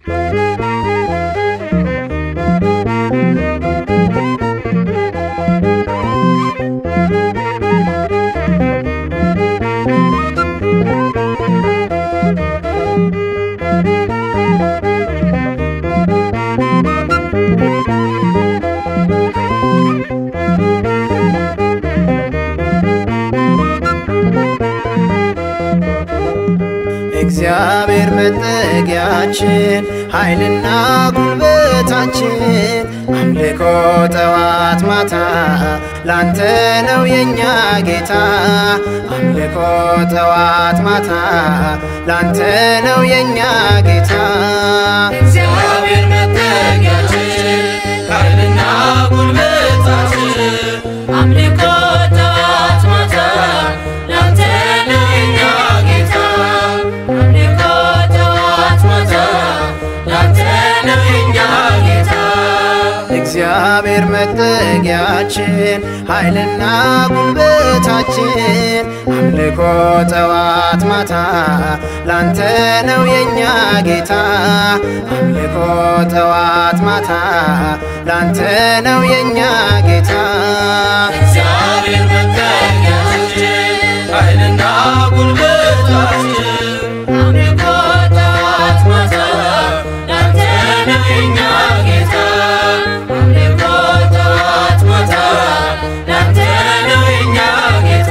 እግዚአብሔር መጠጊያችን ኃይልና ጉልበታችን አምልኮ ጠዋት ማታ ላንተ ነው የኛ ጌታ አምልኮ ጠዋት ማታ ላንተ ነው የኛ ጌታ እግዚአብሔር መጠጊያችን ኃይልና ጉልበታችን አምልኮ ጠዋት ማታ ላንተ ነው የኛ ጌታ አምልኮ ጠዋት ማታ ላንተ ነው የኛ ጌታ እግዚአብሔር መጠጊያችን ኃይልና ጉልበታችን አምልኮ ጠዋት ማታ ላንተ ነው የኛ ጌታ አምልኮ ጠዋት ማታ ላንተ ነው የኛ ጌታ እግዚአብሔር መጠጊያችን ኃይልና ጉልበታችን አምልኮ ጠዋት ማታ ላንተ ነው የኛ ጌታ አምልኮ ጠዋት ማታ ላንተ ነው የኛ ጌታ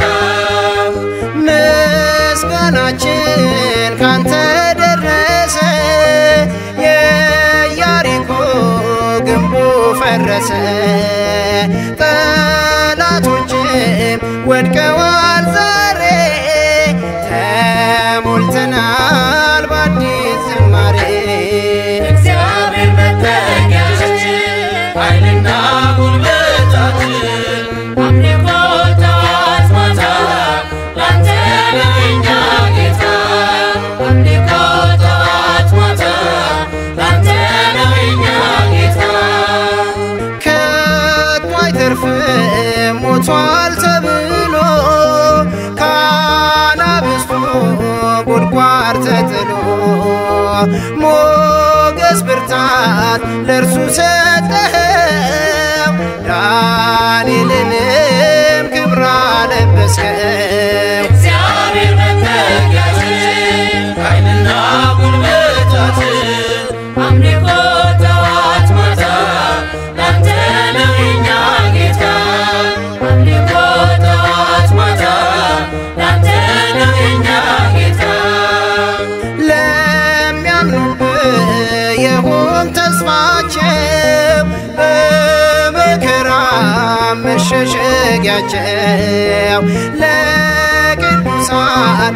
ምስጋናችን ካንተ ደረሰ የኢያሪኮ ግንቡ ፈረሰ ጠላቶችም ወድቀዋል ዛሬ ተሞልተናል በአዲስ ዝማሬ እግዚአብሔር መጠጊያችን ኃይልና ጉልበታችን አምልኮ ጠዋት ማታ ላንተ ነው የኛ ጌታ አምልኮ ጠዋት ማታ ላንተ ነው የኛ ጌታ ከቶ አይተርፍም ሞቷል ተብሎ ካናብስቱ ጉድጓድ ተጥሎ ሞገስ ብርታት ለእርሱ ሰጠኸው ዳንኤልንም ክብር አለበስከው እግዚአብሔር መጠጊያችን ኃይልና ጉልበታችን አምልኮ ጠዋት ማታ ላንተ ነው የኛ ጌታ አምልኮ ጠዋት ማታ ላንተ ነው የኛ ጌታ ለሚያምኑብህ የሆን ተስፋቸው በመከራ መሸሸጊያቸው ለቅዱሳን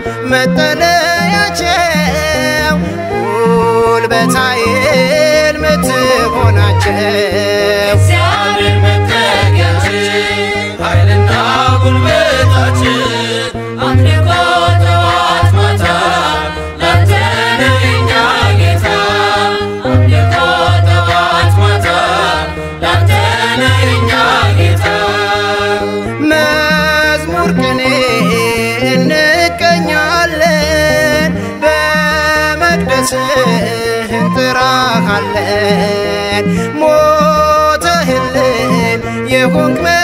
መጠለያቸው ጉልበት ኃይል ምትሆናቸው እግዚአብሔር መጠጊያችን ኃይልና ጉልበታችን አምልኮ ጠዋት ማታ ላንተ ነው የኛ ጌታ አምልኮ ጠዋት ማታ ላንተ ነው የኛ ጌታ መዝሙር ቅኔ እንቀኛለን በመቅደስህ እንጥራሃለን ሞተህልን የሆንክ